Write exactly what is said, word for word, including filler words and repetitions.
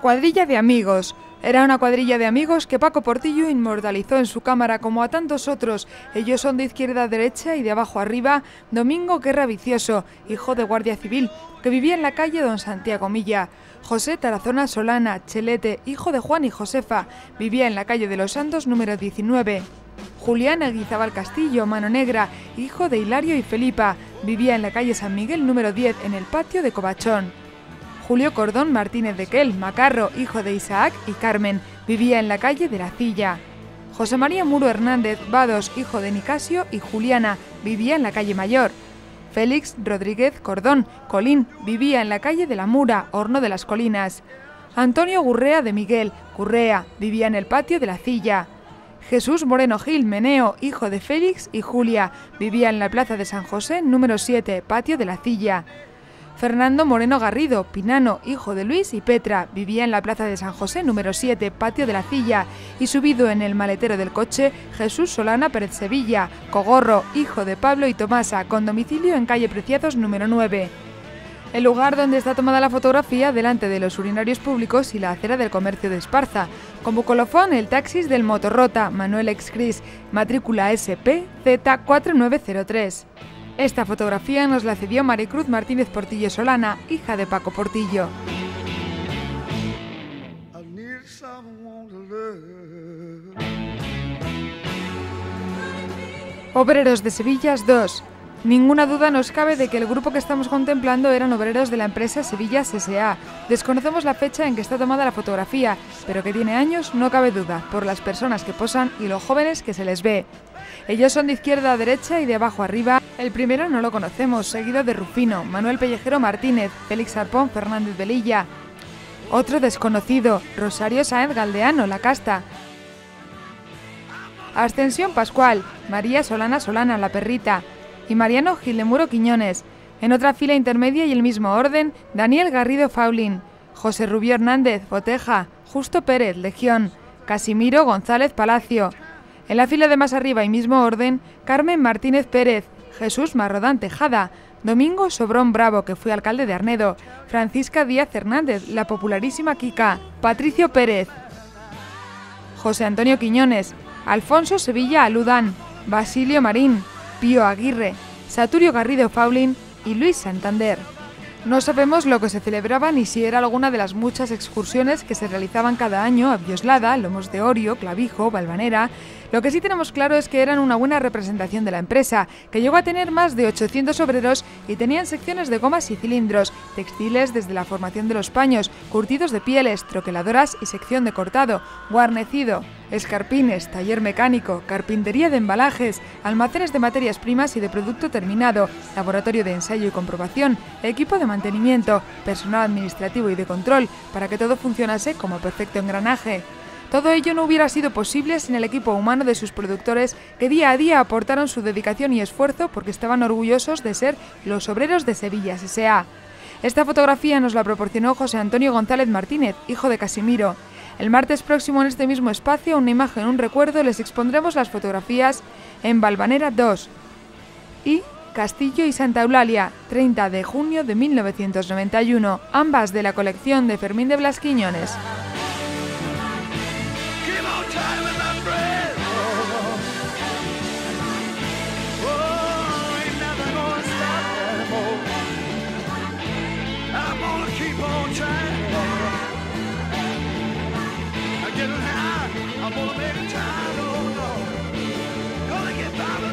Cuadrilla de amigos. Era una cuadrilla de amigos que Paco Portillo inmortalizó en su cámara como a tantos otros. Ellos son de izquierda a derecha y de abajo a arriba. Domingo Guerra Vicioso, hijo de guardia civil, que vivía en la calle Don Santiago Milla. José Tarazona Solana, Chelete, hijo de Juan y Josefa, vivía en la calle de los Santos número diecinueve. Julián Aguizabal Castillo, Mano Negra, hijo de Hilario y Felipa, vivía en la calle San Miguel número diez en el patio de Covachón. Julio Cordón Martínez de Quel, Macarro, hijo de Isaac y Carmen, vivía en la calle de la Cilla. José María Muro Hernández Vados, hijo de Nicasio y Juliana, vivía en la calle Mayor. Félix Rodríguez Cordón Colín, vivía en la calle de la Mura, Horno de las Colinas. Antonio Gurrea de Miguel, Gurrea, vivía en el patio de la Cilla. Jesús Moreno Gil Meneo, hijo de Félix y Julia, vivía en la plaza de San José, número siete, patio de la Cilla. Fernando Moreno Garrido, Pinano, hijo de Luis y Petra, vivía en la plaza de San José, número siete, patio de la Cilla, y subido en el maletero del coche, Jesús Solana Pérez Sevilla, Cogorro, hijo de Pablo y Tomasa, con domicilio en calle Preciados, número nueve. El lugar donde está tomada la fotografía, delante de los urinarios públicos y la acera del comercio de Esparza. Como colofón, el taxis del Motorrota, Manuel Excris, matrícula S P Z cuatro nueve cero tres. Esta fotografía nos la cedió Maricruz Martínez Portillo Solana, hija de Paco Portillo. Obreros de Sevillas dos. Ninguna duda nos cabe de que el grupo que estamos contemplando eran obreros de la empresa Sevillas S A Desconocemos la fecha en que está tomada la fotografía, pero que tiene años no cabe duda, por las personas que posan y los jóvenes que se les ve. Ellos son de izquierda a derecha y de abajo a arriba. El primero no lo conocemos, seguido de Rufino, Manuel Pellejero Martínez, Félix Arpón Fernández Velilla. Otro desconocido, Rosario Sáenz Galdeano, La Casta. Ascensión Pascual, María Solana Solana, La Perrita. Y Mariano Gildemuro Quiñones. En otra fila intermedia y el mismo orden, Daniel Garrido Faulín, José Rubio Hernández Boteja, Justo Pérez Legión, Casimiro González Palacio. En la fila de más arriba y mismo orden, Carmen Martínez Pérez, Jesús Marrodán Tejada, Domingo Sobrón Bravo, que fue alcalde de Arnedo, Francisca Díaz Hernández, la popularísima Kika, Patricio Pérez, José Antonio Quiñones, Alfonso Sevilla Aludán, Basilio Marín, Pío Aguirre, Saturio Garrido Faulín y Luis Santander. No sabemos lo que se celebraba ni si era alguna de las muchas excursiones que se realizaban cada año a Bioslada, Lomos de Orio, Clavijo, Valvanera. Lo que sí tenemos claro es que eran una buena representación de la empresa, que llegó a tener más de ochocientos obreros y tenían secciones de gomas y cilindros, textiles desde la formación de los paños, curtidos de pieles, troqueladoras y sección de cortado, guarnecido, escarpines, taller mecánico, carpintería de embalajes, almacenes de materias primas y de producto terminado, laboratorio de ensayo y comprobación, equipo de mantenimiento, personal administrativo y de control, para que todo funcionase como perfecto engranaje. Todo ello no hubiera sido posible sin el equipo humano de sus productores, que día a día aportaron su dedicación y esfuerzo porque estaban orgullosos de ser los obreros de Sevillas S A Esta fotografía nos la proporcionó José Antonio González Martínez, hijo de Casimiro. El martes próximo en este mismo espacio, una imagen, un recuerdo, les expondremos las fotografías en Valvanera dos y Castillo y Santa Eulalia, treinta de junio de mil novecientos noventa y uno, ambas de la colección de Fermín de Blas Quiñones. I'm gonna make time, oh no, gonna get by.